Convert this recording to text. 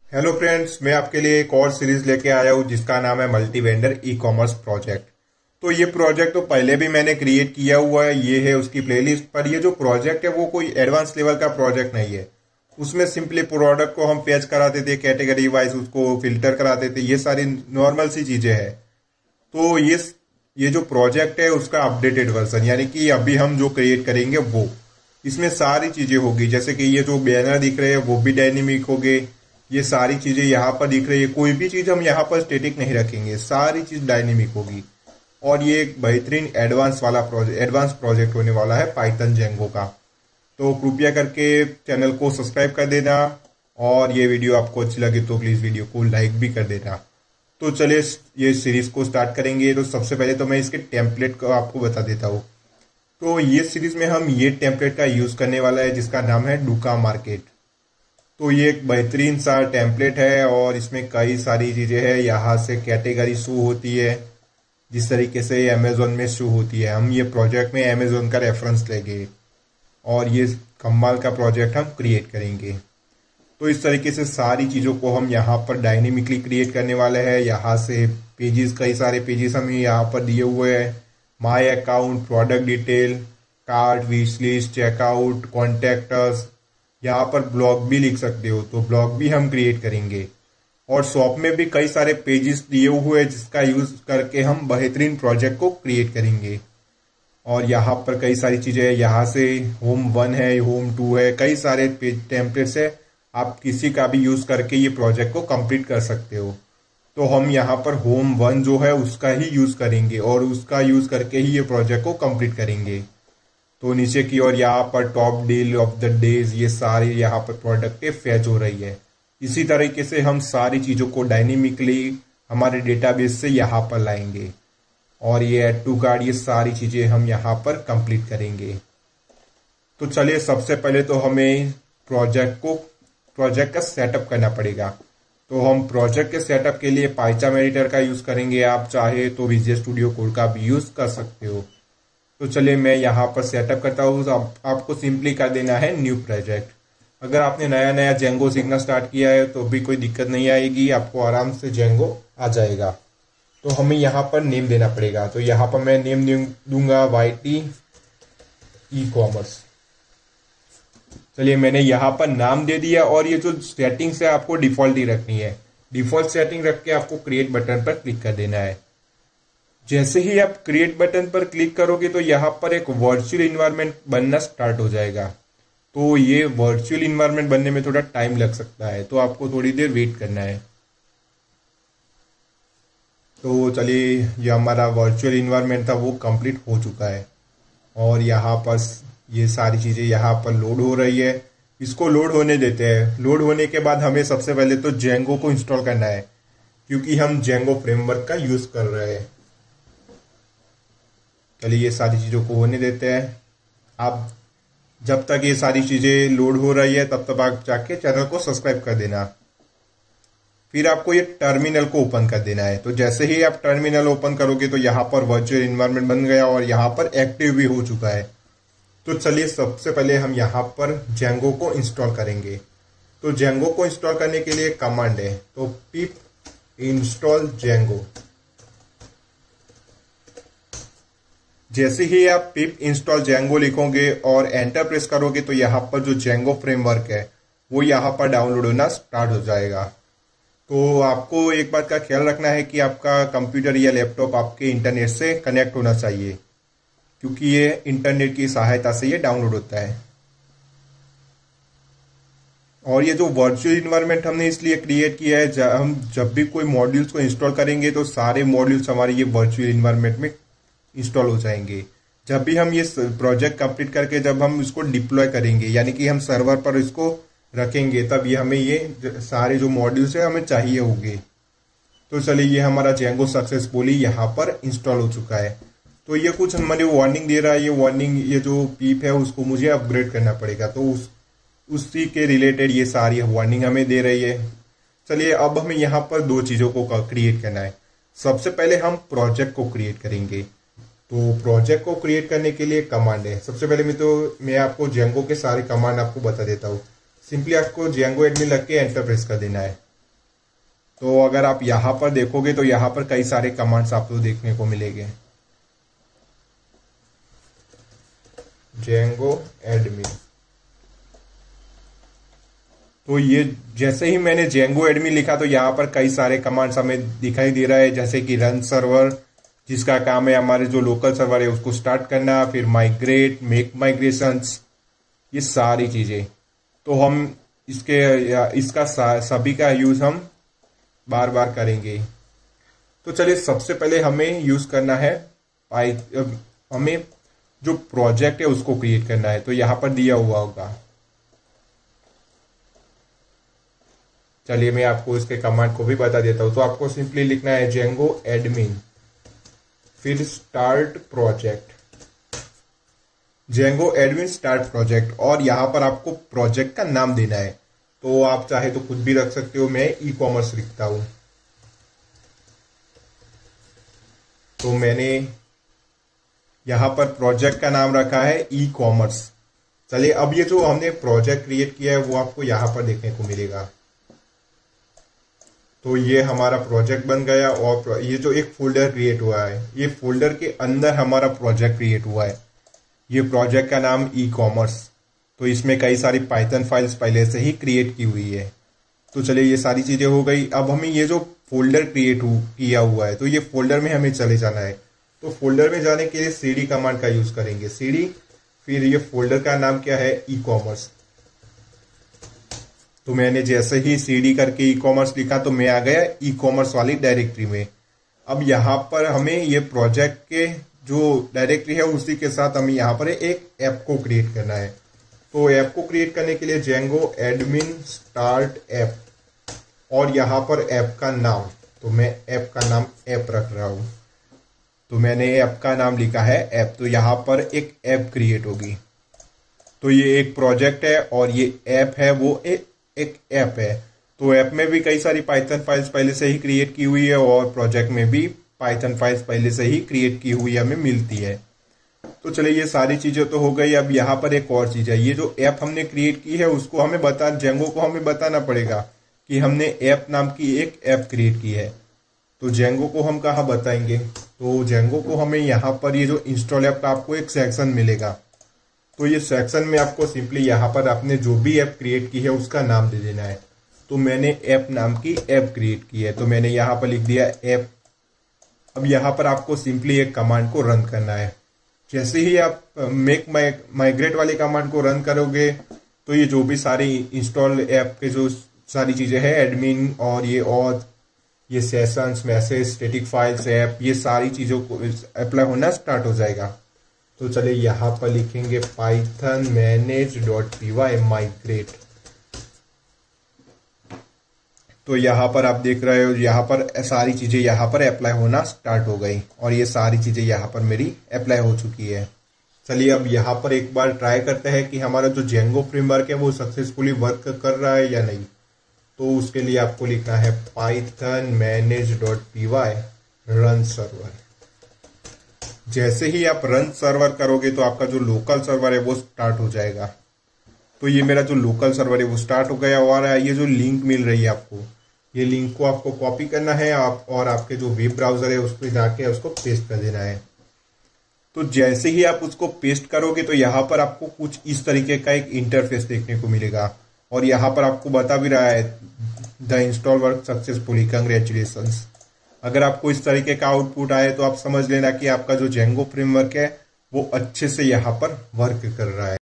Hello friends, मैं आपके लिए एक और सीरीज लेके आया हूँ जिसका नाम है multi vendor e commerce project. तो ये प्रोजेक्ट तो पहले भी मैंने क्रिएट किया हुआ है, ये है उसकी प्लेलिस्ट पर। ये जो प्रोजेक्ट है वो कोई एडवांस लेवल का प्रोजेक्ट नहीं है। उसमें सिंपली प्रोडक्ट को हम पेज कराते थे, कैटेगरी वाइज उसको फिल्टर कराते थे, ये सारी नॉर्मल सी चीजें हैं। तो ये जो प्रोजेक्ट है उसका अपडेटेड वर्जन, यानी कि अभी हम जो क्रिएट करेंगे वो इसमें सारी चीजें होगी। जैसे कि ये जो बैनर दिख रहे हैं वो भी डायनेमिक होंगे, ये सारी चीजें यहाँ पर दिख रही है, कोई भी चीज हम यहाँ पर स्टेटिक नहीं रखेंगे, सारी चीज डायनेमिक होगी। और ये एक बेहतरीन एडवांस प्रोजेक्ट होने वाला है पाइथन जेंगो का। तो कृपया करके चैनल को सब्सक्राइब कर देना, और ये वीडियो आपको अच्छी लगे तो प्लीज वीडियो को लाइक भी कर देना। तो चलिए ये सीरीज को स्टार्ट करेंगे। तो सबसे पहले तो मैं इसके टेम्पलेट को आपको बता देता हूँ। तो ये सीरीज में हम ये टेम्पलेट का यूज करने वाला है जिसका नाम है डूका मार्केट। तो ये एक बेहतरीन सा टेम्पलेट है और इसमें कई सारी चीजें हैं। यहाँ से कैटेगरी शो होती है जिस तरीके से अमेजोन में शो होती है। हम ये प्रोजेक्ट में अमेजोन का रेफरेंस लेंगे और ये कमाल का प्रोजेक्ट हम क्रिएट करेंगे। तो इस तरीके से सारी चीज़ों को हम यहाँ पर डायनेमिकली क्रिएट करने वाले हैं। यहाँ से पेजेस, कई सारे पेजेस हमें यहाँ पर दिए हुए हैं। My account, product detail, cart, wish list, checkout, contacts, यहाँ पर ब्लॉग भी लिख सकते हो, तो ब्लॉग भी हम क्रिएट करेंगे। और शॉप में भी कई सारे पेजेस दिए हुए हैं जिसका यूज करके हम बेहतरीन प्रोजेक्ट को क्रिएट करेंगे। और यहाँ पर कई सारी चीजें हैं। यहाँ से होम 1 है, होम 2 है, कई सारे टेम्पलेट्स है। आप किसी का भी यूज करके ये प्रोजेक्ट को कंप्लीट कर सकते हो। तो हम यहाँ पर होम 1 जो है उसका ही यूज करेंगे और उसका यूज करके ही ये प्रोजेक्ट को कंप्लीट करेंगे। तो नीचे की ओर यहाँ पर top deal of the days, ये सारी यहाँ पर प्रोडक्ट के फैच हो रही है। इसी तरीके से हम सारी चीजों को डायनेमिकली हमारे डेटाबेस से यहाँ पर लाएंगे और ये ऐड टू कार्ड, ये सारी चीजें हम यहाँ पर कंप्लीट करेंगे। तो चलिए सबसे पहले तो हमें प्रोजेक्ट का सेटअप करना पड़ेगा। तो हम प्रोजेक्ट के सेटअप के लिए पाइथन एडिटर का यूज करेंगे। आप चाहे तो विजुअल स्टूडियो कोड का भी यूज कर सकते हो। तो चलिए मैं यहाँ पर सेटअप करता हूँ। आपको सिंपली कर देना है न्यू प्रोजेक्ट। अगर आपने नया जेंगो सीखना स्टार्ट किया है तो भी कोई दिक्कत नहीं आएगी, आपको आराम से जेंगो आ जाएगा। तो हमें यहाँ पर नेम देना पड़ेगा। तो यहाँ पर मैं नेम दूंगा YT ई कॉमर्स। चलिए मैंने यहाँ पर नाम दे दिया। और ये जो सेटिंग्स है आपको डिफॉल्ट ही रखनी है। डिफॉल्ट सेटिंग रख के आपको क्रिएट बटन पर क्लिक कर देना है। जैसे ही आप क्रिएट बटन पर क्लिक करोगे तो यहाँ पर एक वर्चुअल इन्वायरमेंट बनना स्टार्ट हो जाएगा। तो ये वर्चुअल इन्वायरमेंट बनने में थोड़ा टाइम लग सकता है, तो आपको थोड़ी देर वेट करना है। तो चलिए ये हमारा वर्चुअल इन्वायरमेंट था वो कंप्लीट हो चुका है। और यहाँ पर ये सारी चीज़ें यहाँ पर लोड हो रही है। इसको लोड होने देते हैं। लोड होने के बाद हमें सबसे पहले तो जेंगो को इंस्टॉल करना है, क्योंकि हम जेंगो फ्रेमवर्क का यूज कर रहे हैं। चलिए ये सारी चीज़ों को होने देते हैं। आप जब तक ये सारी चीज़ें लोड हो रही है तब तक आप जाके चैनल को सब्सक्राइब कर देना। फिर आपको ये टर्मिनल को ओपन कर देना है। तो जैसे ही आप टर्मिनल ओपन करोगे तो यहाँ पर वर्चुअल इन्वायरमेंट बन गया और यहाँ पर एक्टिव भी हो चुका है। तो चलिए सबसे पहले हम यहाँ पर जेंगो को इंस्टॉल करेंगे। तो जेंगो को इंस्टॉल करने के लिए कमांड है, तो पिप इंस्टॉल जेंगो। जैसे ही आप पिप इंस्टॉल जेंगो लिखोगे और एंटर प्रेस करोगे तो यहाँ पर जो जेंगो फ्रेमवर्क है वो यहाँ पर डाउनलोड होना स्टार्ट हो जाएगा। तो आपको एक बात का ख्याल रखना है कि आपका कंप्यूटर या लैपटॉप आपके इंटरनेट से कनेक्ट होना चाहिए, क्योंकि ये इंटरनेट की सहायता से ये डाउनलोड होता है। और ये जो वर्चुअल इन्वायरमेंट हमने इसलिए क्रिएट किया है, हम जब भी कोई मॉड्यूल्स को इंस्टॉल करेंगे तो सारे मॉड्यूल्स हमारे ये वर्चुअल इन्वायरमेंट में इंस्टॉल हो जाएंगे। जब भी हम ये प्रोजेक्ट कंप्लीट करके जब हम इसको डिप्लॉय करेंगे, यानी कि हम सर्वर पर इसको रखेंगे, तब ये हमें ये सारे जो मॉड्यूल्स है हमें चाहिए होंगे। तो चलिए ये हमारा जेंगो सक्सेसफुली यहाँ पर इंस्टॉल हो चुका है। तो ये कुछ हमारी वार्निंग दे रहा है। ये वार्निंग, ये जो पीप है उसको मुझे अपग्रेड करना पड़ेगा। तो उसी के रिलेटेड ये सारी वार्निंग हमें दे रही है। चलिए अब हमें यहाँ पर दो चीज़ों को क्रिएट करना है। सबसे पहले हम प्रोजेक्ट को क्रिएट करेंगे। तो प्रोजेक्ट को क्रिएट करने के लिए कमांड है। सबसे पहले मैं आपको जेंगो के सारे कमांड आपको बता देता हूँ। सिंपली आपको जेंगो एडमिन लग के एंटर प्रेस कर देना है। तो अगर आप यहाँ पर देखोगे तो यहाँ पर कई सारे कमांड्स आपको देखने को मिलेंगे। जेंगो एडमिन, तो ये जैसे ही मैंने जेंगो एडमिन लिखा तो यहाँ पर कई सारे कमांड्स हमें दिखाई दे रहा है, जैसे कि रन सर्वर, जिसका काम है हमारे जो लोकल सर्वर है उसको स्टार्ट करना, फिर माइग्रेट, मेक माइग्रेशंस, ये सारी चीजें। तो हम इसका सभी का यूज हम बार बार करेंगे। तो चलिए सबसे पहले हमें यूज करना है हमें जो प्रोजेक्ट है उसको क्रिएट करना है। तो यहां पर दिया हुआ होगा, चलिए मैं आपको इसके कमांड को भी बता देता हूं। तो आपको सिंपली लिखना है जेंगो एडमिन, फिर start project, Django admin start project, और यहां पर आपको प्रोजेक्ट का नाम देना है। तो आप चाहे तो कुछ भी रख सकते हो, मैं ई कॉमर्स लिखता हूं। तो मैंने यहां पर प्रोजेक्ट का नाम रखा है ई कॉमर्स। चलिए अब ये जो हमने प्रोजेक्ट क्रिएट किया है वो आपको यहां पर देखने को मिलेगा। तो ये हमारा प्रोजेक्ट बन गया, और ये जो एक फोल्डर क्रिएट हुआ है, ये फोल्डर के अंदर हमारा प्रोजेक्ट क्रिएट हुआ है। ये प्रोजेक्ट का नाम ई कॉमर्स। तो इसमें कई सारी पाइथन फाइल्स पहले से ही क्रिएट की हुई है। तो चलिए ये सारी चीजें हो गई। अब हमें ये जो फोल्डर क्रिएट किया हुआ है, तो ये फोल्डर में हमें चले जाना है। तो फोल्डर में जाने के लिए सीडी कमांड का यूज करेंगे, सीडी, फिर ये फोल्डर का नाम क्या है, ई कॉमर्स। तो मैंने जैसे ही सीडी करके ई कॉमर्स लिखा तो मैं आ गया ई कॉमर्स वाली डायरेक्टरी में। अब यहाँ पर हमें ये प्रोजेक्ट के जो डायरेक्टरी है उसी के साथ हमें यहाँ पर एक ऐप को क्रिएट करना है। तो ऐप को क्रिएट करने के लिए जेंगो एडमिन स्टार्ट ऐप, और यहाँ पर ऐप का नाम, तो मैं ऐप का नाम ऐप रख रहा हूँ। तो मैंने ऐप का नाम लिखा है ऐप। तो यहाँ पर एक ऐप क्रिएट होगी। तो ये एक प्रोजेक्ट है और ये ऐप है, वो एक ऐप है। तो ऐप में भी कई सारी पाइथन फाइल्स पहले से ही क्रिएट की हुई है, और प्रोजेक्ट में भी पाइथन फाइल्स पहले से ही क्रिएट की हुई हमें मिलती है। तो चलिए ये सारी चीजें तो हो गई। अब यहाँ पर एक और चीज है, ये जो ऐप हमने क्रिएट की है उसको हमें जेंगो को हमें बताना पड़ेगा कि हमने ऐप नाम की एक ऐप क्रिएट की है। तो जेंगो को हम कहाँ बताएंगे, तो जेंगो को हमें यहाँ पर ये जो इंस्टॉल ऐप का आपको एक सेक्शन मिलेगा। तो ये सेक्शन में आपको सिंपली यहाँ पर आपने जो भी ऐप क्रिएट की है उसका नाम दे देना है। तो मैंने ऐप नाम की ऐप क्रिएट की है, तो मैंने यहाँ पर लिख दिया ऐप। अब यहाँ पर आपको सिंपली एक कमांड को रन करना है। जैसे ही आप मेक माइग्रेट वाले कमांड को रन करोगे तो ये जो भी सारी इंस्टॉल ऐप के जो सारी चीजें हैं, एडमिन और ये sessions, message, static files, app, ये सारी चीजों को अप्लाई होना स्टार्ट हो जाएगा। तो चलिए यहाँ पर लिखेंगे पाइथन manage.py माइग्रेट। तो यहाँ पर आप देख रहे हो, यहाँ पर सारी चीजें यहाँ पर अप्लाई होना स्टार्ट हो गई, और ये सारी चीजें यहाँ पर मेरी अप्लाई हो चुकी है। चलिए अब यहाँ पर एक बार ट्राई करते हैं कि हमारा जो जेंगो फ्रेमवर्क है वो सक्सेसफुली वर्क कर रहा है या नहीं। तो उसके लिए आपको लिखना है पाइथन manage.py रन सर्वर। जैसे ही आप रन सर्वर करोगे तो आपका जो लोकल सर्वर है वो स्टार्ट हो जाएगा। तो ये मेरा जो लोकल सर्वर है वो स्टार्ट हो गया, और ये जो लिंक मिल रही है आपको, ये लिंक को आपको कॉपी करना है और आपके जो वेब ब्राउजर है उस पर जाके उसको पेस्ट कर देना है। तो जैसे ही आप उसको पेस्ट करोगे तो यहाँ पर आपको कुछ इस तरीके का एक इंटरफेस देखने को मिलेगा, और यहाँ पर आपको बता भी रहा है the install work successfully, congratulations. अगर आपको इस तरीके का आउटपुट आए तो आप समझ लेना कि आपका जो जेंगो फ्रेमवर्क है वो अच्छे से यहाँ पर वर्क कर रहा है।